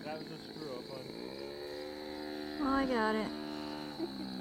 That was a screw up, hon. Oh, I got it.